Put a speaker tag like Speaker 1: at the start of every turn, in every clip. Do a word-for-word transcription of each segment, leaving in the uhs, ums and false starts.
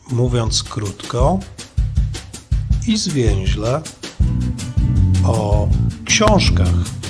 Speaker 1: mówiąc krótko i zwięźle, o książkach.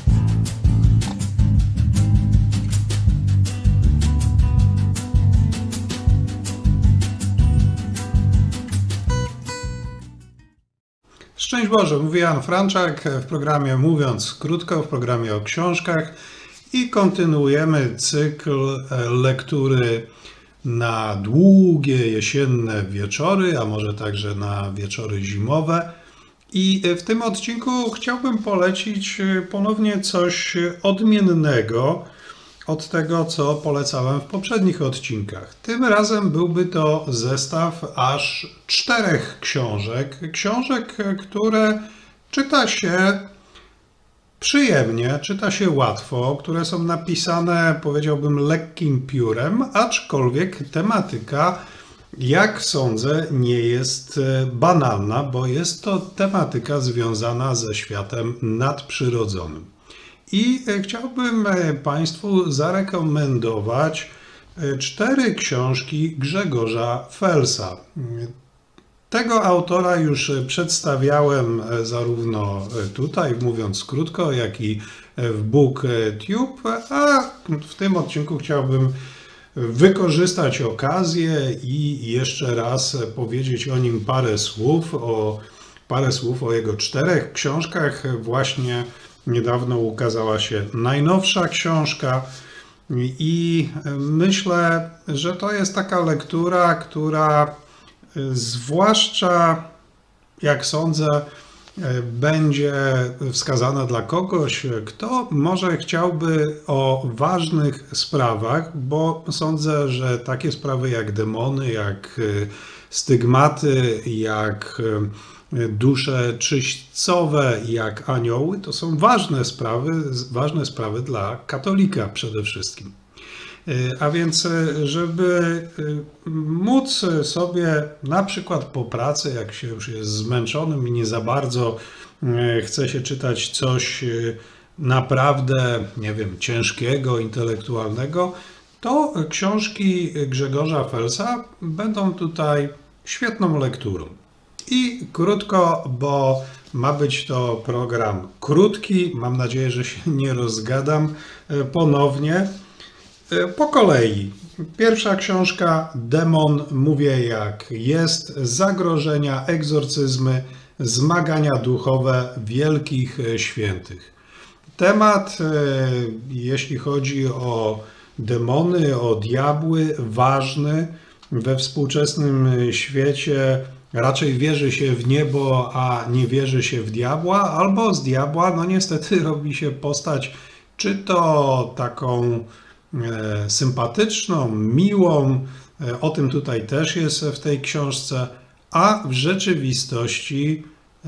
Speaker 1: Szczęść Boże, mówi Jan Franczak w programie Mówiąc Krótko, w programie o książkach i kontynuujemy cykl lektury na długie jesienne wieczory, a może także na wieczory zimowe. I w tym odcinku chciałbym polecić ponownie coś odmiennego od tego, co polecałem w poprzednich odcinkach. Tym razem byłby to zestaw aż czterech książek. Książek, które czyta się przyjemnie, czyta się łatwo, które są napisane, powiedziałbym, lekkim piórem, aczkolwiek tematyka, jak sądzę, nie jest banalna, bo jest to tematyka związana ze światem nadprzyrodzonym. I chciałbym Państwu zarekomendować cztery książki Grzegorza Felsa. Tego autora już przedstawiałem zarówno tutaj, mówiąc krótko, jak i w BookTube, a w tym odcinku chciałbym wykorzystać okazję i jeszcze raz powiedzieć o nim parę słów, o parę słów o jego czterech książkach. Właśnie niedawno ukazała się najnowsza książka i myślę, że to jest taka lektura, która zwłaszcza, jak sądzę, będzie wskazana dla kogoś, kto może chciałby o ważnych sprawach, bo sądzę, że takie sprawy jak demony, jak stygmaty, jak dusze czyśćcowe, jak anioły, to są ważne sprawy, ważne sprawy dla katolika przede wszystkim. A więc, żeby móc sobie na przykład po pracy, jak się już jest zmęczonym i nie za bardzo chce się czytać coś naprawdę, nie wiem, ciężkiego, intelektualnego, to książki Grzegorza Felsa będą tutaj świetną lekturą. I krótko, bo ma być to program krótki, mam nadzieję, że się nie rozgadam ponownie. Po kolei. Pierwsza książka, Demon, mówię jak jest, zagrożenia, egzorcyzmy, zmagania duchowe wielkich świętych. Temat, jeśli chodzi o demony, o diabły, ważny. We współczesnym świecie raczej wierzy się w niebo, a nie wierzy się w diabła, albo z diabła, no niestety robi się postać, czy to taką sympatyczną, miłą, o tym tutaj też jest w tej książce, a w rzeczywistości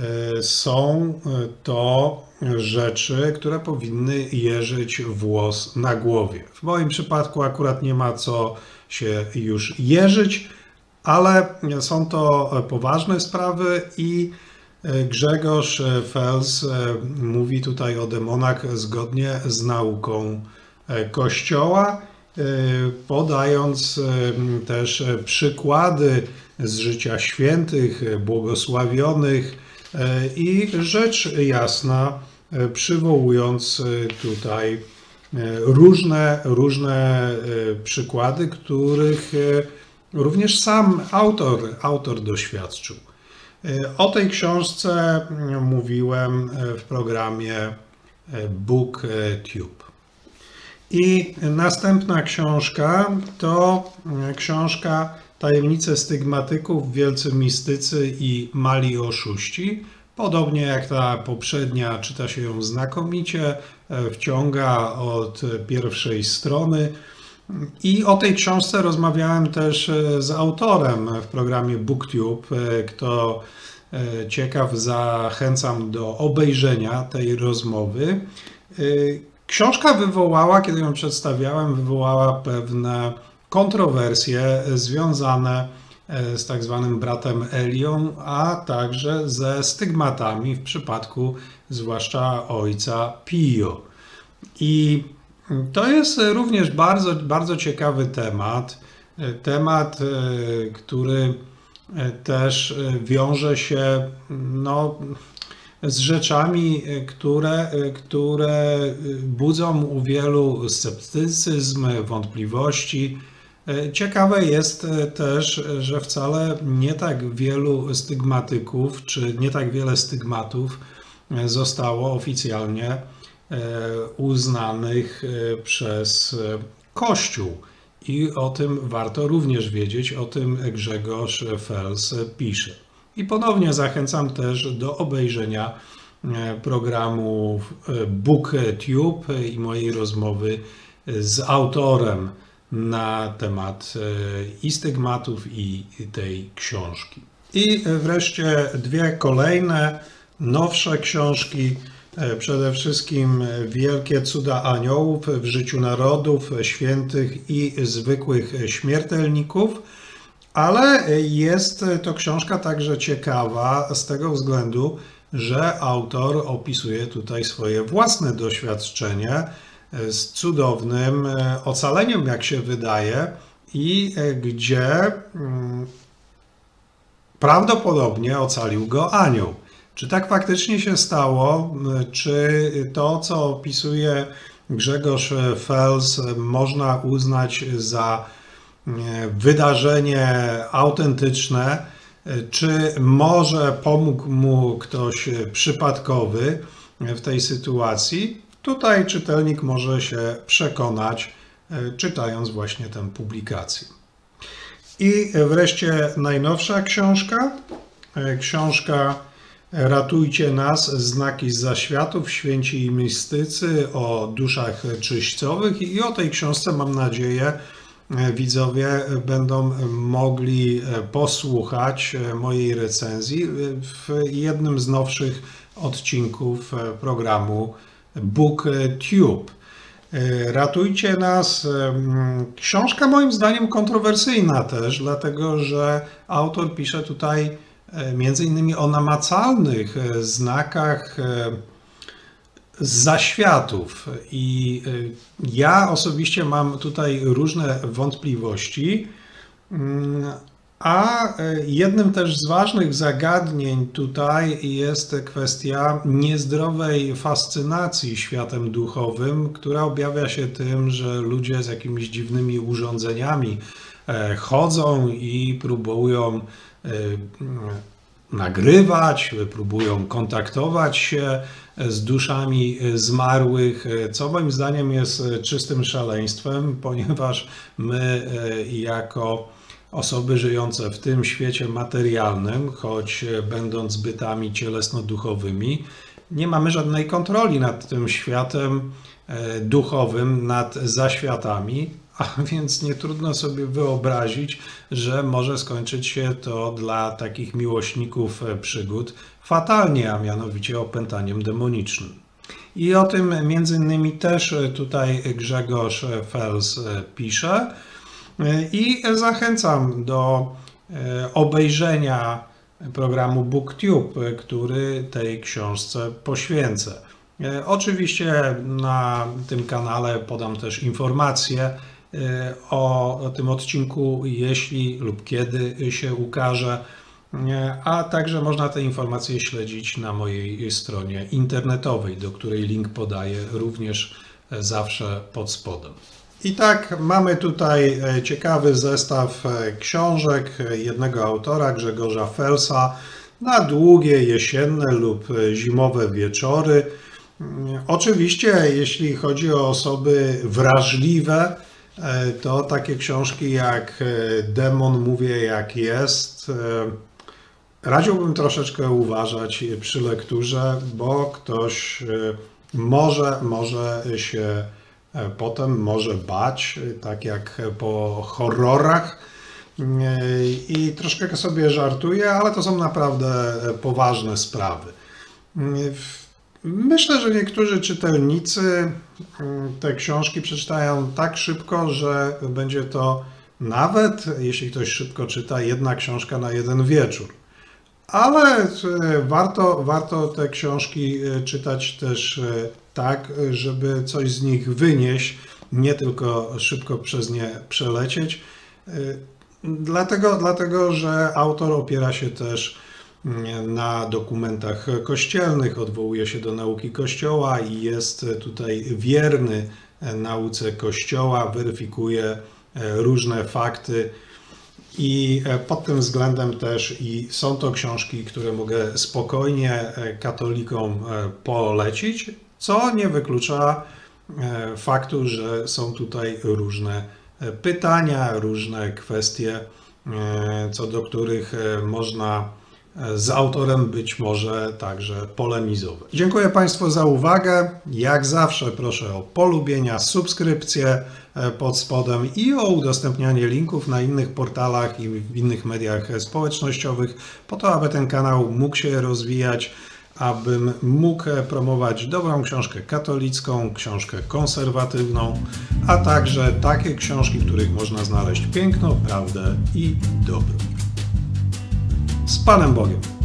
Speaker 1: są to rzeczy, które powinny jeżyć włos na głowie. W moim przypadku akurat nie ma co się już jeżyć, ale są to poważne sprawy i Grzegorz Fels mówi tutaj o demonach zgodnie z nauką Kościoła, podając też przykłady z życia świętych, błogosławionych i rzecz jasna, przywołując tutaj różne, różne przykłady, których również sam autor, autor doświadczył. O tej książce mówiłem w programie BookTube. I następna książka to książka Tajemnice stygmatyków, wielcy mistycy i mali oszuści. Podobnie jak ta poprzednia, czyta się ją znakomicie, wciąga od pierwszej strony. I o tej książce rozmawiałem też z autorem w programie BookTube. Kto ciekaw, zachęcam do obejrzenia tej rozmowy. Książka wywołała, kiedy ją przedstawiałem, wywołała pewne kontrowersje związane z tak zwanym bratem Elią, a także ze stygmatami w przypadku zwłaszcza ojca Pio. I to jest również bardzo, bardzo ciekawy temat. Temat, który też wiąże się no, z rzeczami, które, które budzą u wielu sceptycyzm, wątpliwości. Ciekawe jest też, że wcale nie tak wielu stygmatyków, czy nie tak wiele stygmatów zostało oficjalnie uznanych przez Kościół. I o tym warto również wiedzieć, o tym Grzegorz Fels pisze. I ponownie zachęcam też do obejrzenia programu BookTube i mojej rozmowy z autorem na temat i stygmatów, i tej książki. I wreszcie dwie kolejne, nowsze książki. Przede wszystkim Wielkie cuda aniołów w życiu narodów, świętych i zwykłych śmiertelników, ale jest to książka także ciekawa z tego względu, że autor opisuje tutaj swoje własne doświadczenie z cudownym ocaleniem, jak się wydaje, i gdzie prawdopodobnie ocalił go anioł. Czy tak faktycznie się stało? Czy to, co opisuje Grzegorz Fels, można uznać za wydarzenie autentyczne? Czy może pomógł mu ktoś przypadkowy w tej sytuacji? Tutaj czytelnik może się przekonać, czytając właśnie tę publikację. I wreszcie najnowsza książka. Książka Ratujcie nas, znaki z zaświatów, święci i mistycy o duszach czyścowych. I o tej książce, mam nadzieję, widzowie będą mogli posłuchać mojej recenzji w jednym z nowszych odcinków programu BookTube. Ratujcie nas. Książka moim zdaniem kontrowersyjna też, dlatego że autor pisze tutaj między innymi o namacalnych znakach z zaświatów. I ja osobiście mam tutaj różne wątpliwości, a jednym też z ważnych zagadnień tutaj jest kwestia niezdrowej fascynacji światem duchowym, która objawia się tym, że ludzie z jakimiś dziwnymi urządzeniami chodzą i próbują nagrywać, próbują kontaktować się z duszami zmarłych, co moim zdaniem jest czystym szaleństwem, ponieważ my jako osoby żyjące w tym świecie materialnym, choć będąc bytami cielesno-duchowymi, nie mamy żadnej kontroli nad tym światem duchowym, nad zaświatami, a więc nie trudno sobie wyobrazić, że może skończyć się to dla takich miłośników przygód fatalnie, a mianowicie opętaniem demonicznym. I o tym między innymi też tutaj Grzegorz Fels pisze i zachęcam do obejrzenia programu BookTube, który tej książce poświęcę. Oczywiście na tym kanale podam też informacje o tym odcinku, jeśli lub kiedy się ukaże, a także można te informacje śledzić na mojej stronie internetowej, do której link podaję również zawsze pod spodem. I tak mamy tutaj ciekawy zestaw książek jednego autora, Grzegorza Felsa, na długie jesienne lub zimowe wieczory. Oczywiście, jeśli chodzi o osoby wrażliwe, to takie książki jak Demon mówię jak jest, radziłbym troszeczkę uważać przy lekturze, bo ktoś może, może się potem może bać, tak jak po horrorach, i troszkę sobie żartuję, ale to są naprawdę poważne sprawy. Myślę, że niektórzy czytelnicy te książki przeczytają tak szybko, że będzie to nawet, jeśli ktoś szybko czyta, jedna książka na jeden wieczór. Ale warto, warto te książki czytać też tak, żeby coś z nich wynieść, nie tylko szybko przez nie przelecieć. Dlatego, dlatego, że autor opiera się też na dokumentach kościelnych, odwołuje się do nauki Kościoła i jest tutaj wierny nauce Kościoła, weryfikuje różne fakty i pod tym względem też i są to książki, które mogę spokojnie katolikom polecić, co nie wyklucza faktu, że są tutaj różne pytania, różne kwestie, co do których można z autorem być może także polemizować. Dziękuję Państwu za uwagę. Jak zawsze proszę o polubienia, subskrypcje pod spodem i o udostępnianie linków na innych portalach i w innych mediach społecznościowych, po to, aby ten kanał mógł się rozwijać, abym mógł promować dobrą książkę katolicką, książkę konserwatywną, a także takie książki, w których można znaleźć piękno, prawdę i dobro. Z Panem Bogiem.